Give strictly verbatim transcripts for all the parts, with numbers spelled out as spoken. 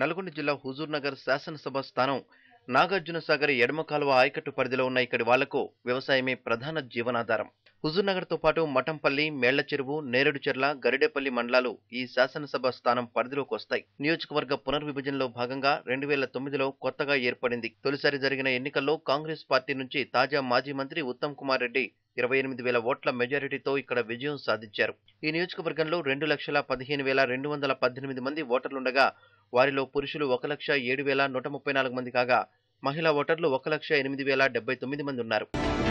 నల్గొండ జిల్లా హుజూర్ నగర్ శాసనసభ స్థానం నాగార్జున సాగర్ ఎడమ కాలువ ఆయకట్టు పరిధిలో ఉన్న ఇక్కడి వాళ్లకు వ్యవసాయమే ప్రధాన జీవనాధారం. హుజూర్ నగర్ తో పాటు మఠంపల్లి, మేళ్ల చెరువు, నేరేడుచెర్ల, గరిడేపల్లి మండలాలు ఈ శాసనసభ స్థానం పరిధిలోకి వస్తాయి. నియోజకవర్గ పునర్విభజనలో భాగంగా రెండు వేల తొమ్మిదిలో కొత్తగా ఏర్పడింది. తొలిసారి జరిగిన ఎన్నికల్లో కాంగ్రెస్ పార్టీ నుంచి తాజా మాజీ మంత్రి ఉత్తమ్ కుమార్ రెడ్డి ఇరవై ఎనిమిది వేల ఓట్ల మెజారిటీతో ఇక్కడ విజయం సాధించారు. ఈ నియోజకవర్గంలో రెండు లక్షల పదిహేను వేల రెండు వందల పద్దెనిమిది మంది ఓటర్లుండగా వారిలో పురుషులు ఒక లక్ష ఏడు వేల నూట ముప్పై నాలుగు మంది కాగా మహిళా ఓటర్లు ఒక లక్ష ఎనిమిది వేల డెబ్బై తొమ్మిది మంది ఉన్నారు.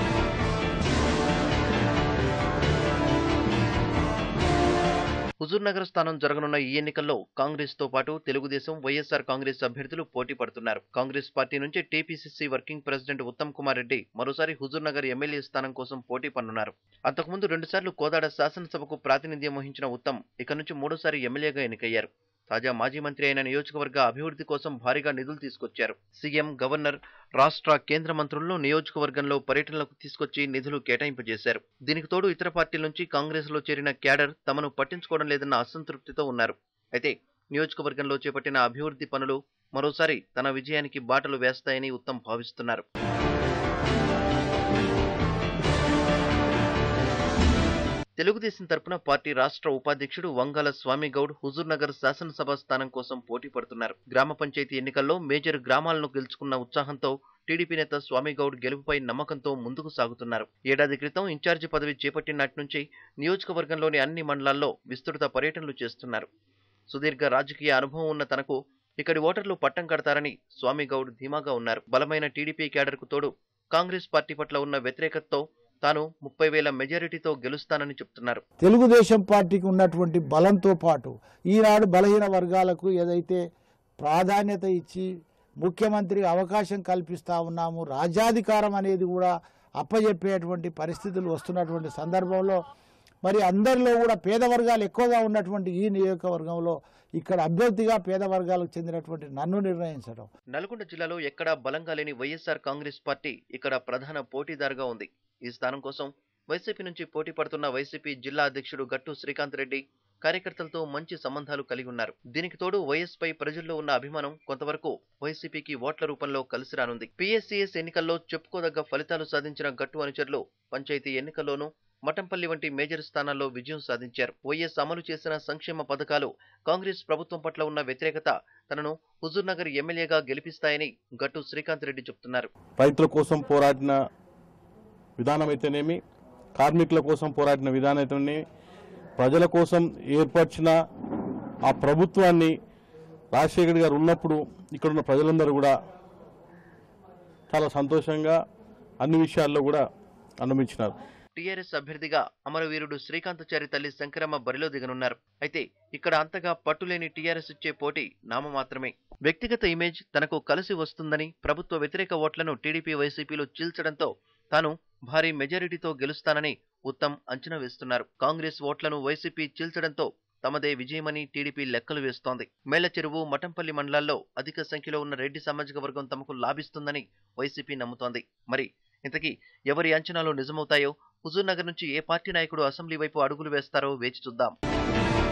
హుజూర్ నగర్ స్థానం జరగనున్న ఈ ఎన్నికల్లో కాంగ్రెస్ తో పాటు తెలుగుదేశం, వైఎస్ఆర్ కాంగ్రెస్ అభ్యర్థులు పోటీ పడుతున్నారు. కాంగ్రెస్ పార్టీ నుంచి TPCC working president Uttam Kumar Reddy మరోసారి హుజూర్ నగర్ ఎమ్మెల్యే స్థానం కోసం పోటీ పడనున్నారు. అంతకుముందు రెండుసార్లు కోదాడ శాసనసభకు ప్రాతినిధ్యం వహించిన ఉత్తమ్ ఇక నుంచి మూడోసారి ఎమ్మెల్యేగా ఎన్నికయ్యారు. తాజా మాజీ మంత్రి అయిన నియోజకవర్గ అభివృద్ధి కోసం భారీగా నిధులు తీసుకొచ్చారు. సీఎం, గవర్నర్, రాష్ట్ర, కేంద్ర మంత్రులను నియోజకవర్గంలో పర్యటనలకు తీసుకొచ్చి నిధులు కేటాయింపజేశారు. దీనికి తోడు ఇతర పార్టీల నుంచి కాంగ్రెస్ లో చేరిన క్యాడర్ తమను పట్టించుకోవడం లేదన్న అసంతృప్తితో ఉన్నారు. అయితే నియోజకవర్గంలో చేపట్టిన అభివృద్ధి పనులు మరోసారి తన విజయానికి బాటలు వేస్తాయని ఉత్తమ్ భావిస్తున్నారు. తెలుగుదేశం తరపున పార్టీ రాష్ట్ర ఉపాధ్యక్షుడు వంగాల స్వామిగౌడ్ హుజూర్ నగర్ శాసనసభ స్థానం కోసం పోటీ పడుతున్నారు. గ్రామ పంచాయతీ ఎన్నికల్లో మేజర్ గ్రామాలను గెలుచుకున్న ఉత్సాహంతో టీడీపీ నేత స్వామిగౌడ్ గెలుపుపై నమ్మకంతో ముందుకు సాగుతున్నారు. ఏడాది క్రితం ఇన్ఛార్జి పదవి చేపట్టినట్టు నుంచి నియోజకవర్గంలోని అన్ని మండలాల్లో విస్తృత పర్యటనలు చేస్తున్నారు. సుదీర్ఘ రాజకీయ అనుభవం ఉన్న తనకు ఇక్కడి ఓటర్లు పట్టం కడతారని స్వామిగౌడ్ ధీమాగా ఉన్నారు. బలమైన టీడీపీ క్యాడర్కు తోడు కాంగ్రెస్ పార్టీ పట్ల ఉన్న వ్యతిరేకతతో తాను ముప్పై వేల మెజారిటీతో గెలుస్తానని చెప్తున్నారు. తెలుగుదేశం పార్టీకి ఉన్నటువంటి బలంతో పాటు ఈనాడు బలహీన వర్గాలకు ఏదైతే ప్రాధాన్యత ఇచ్చి ముఖ్యమంత్రి అవకాశం కల్పిస్తా ఉన్నాము, రాజ్యాధికారం అనేది కూడా అప్పజెప్పేటువంటి పరిస్థితులు వస్తున్నటువంటి సందర్భంలో మరి అందరిలో కూడా పేద వర్గాలు ఎక్కువగా ఉన్నటువంటి ఈ నియోజకవర్గంలో ఇక్కడ అభ్యర్థిగా పేద వర్గాలకు చెందినటువంటి నన్ను నిర్ణయించడం. నల్గొండ జిల్లాలో ఎక్కడా బలంగా లేని వైఎస్ఆర్ కాంగ్రెస్ పార్టీ ఇక్కడ ప్రధాన పోటీదారుగా ఉంది. ఈ స్థానం కోసం వైసీపీ నుంచి పోటీ పడుతున్న వైసీపీ జిల్లా అధ్యక్షుడు గట్టు శ్రీకాంత్ రెడ్డి కార్యకర్తలతో మంచి సంబంధాలు కలిగి ఉన్నారు. దీనికి తోడు వైఎస్ పై ప్రజల్లో ఉన్న అభిమానం కొంతవరకు వైసీపీకి ఓట్ల రూపంలో కలిసి రానుంది. పీఎస్సీఎస్ ఎన్నికల్లో చెప్పుకోదగ్గ ఫలితాలు సాధించిన గట్టు అనుచరులు పంచాయతీ ఎన్నికల్లోనూ మఠంపల్లి వంటి మేజర్ స్థానాల్లో విజయం సాధించారు. వైఎస్ అమలు చేసిన సంక్షేమ పథకాలు, కాంగ్రెస్ ప్రభుత్వం పట్ల ఉన్న వ్యతిరేకత తనను హుజూర్ నగర్ ఎమ్మెల్యేగా గెలిపిస్తాయని గట్టు శ్రీకాంత్ రెడ్డి చెప్తున్నారు. రైతుల కోసం పోరాడిన విధానం అయితేనేమి, కార్మికుల కోసం పోరాడిన విధానం అయితేనేమి, ప్రజల కోసం ఏర్పరిచిన ఆ ప్రభుత్వాన్ని రాజశేఖర్ గారు ఉన్నప్పుడు ఇక్కడున్న ప్రజలందరూ కూడా చాలా సంతోషంగా అన్ని విషయాల్లో కూడా అనుభవించినారు. టీఆర్ఎస్ అభ్యర్థిగా అమరవీరుడు శ్రీకాంతాచారి తల్లి శంకరమ్మ బరిలో దిగనున్నారు. అయితే ఇక్కడ అంతగా పట్టులేని టీఆర్ఎస్ ఇచ్చే పోటీ నామమాత్రమే. వ్యక్తిగత ఇమేజ్ తనకు కలిసి వస్తుందని ప్రభుత్వ వ్యతిరేక ఓట్లను టీడీపీ, వైసీపీలో చీల్చడంతో తాను భారీ మెజారిటీతో గెలుస్తానని ఉత్తమ్ అంచనా వేస్తున్నారు. కాంగ్రెస్ ఓట్లను వైసీపీ చీల్చడంతో తమదే విజయమని టీడీపీ లెక్కలు వేస్తోంది. మేళ్ల చెరువు, మఠంపల్లి మండలాల్లో అధిక సంఖ్యలో ఉన్న రెడ్డి సామాజిక వర్గం తమకు లాభిస్తుందని వైసీపీ నమ్ముతోంది. మరి ఇంతకీ ఎవరి అంచనాలు నిజమవుతాయో, హుజూర్ నగర్ నుంచి ఏ పార్టీ నాయకుడు అసెంబ్లీ వైపు అడుగులు వేస్తారో వేచి చూద్దాం.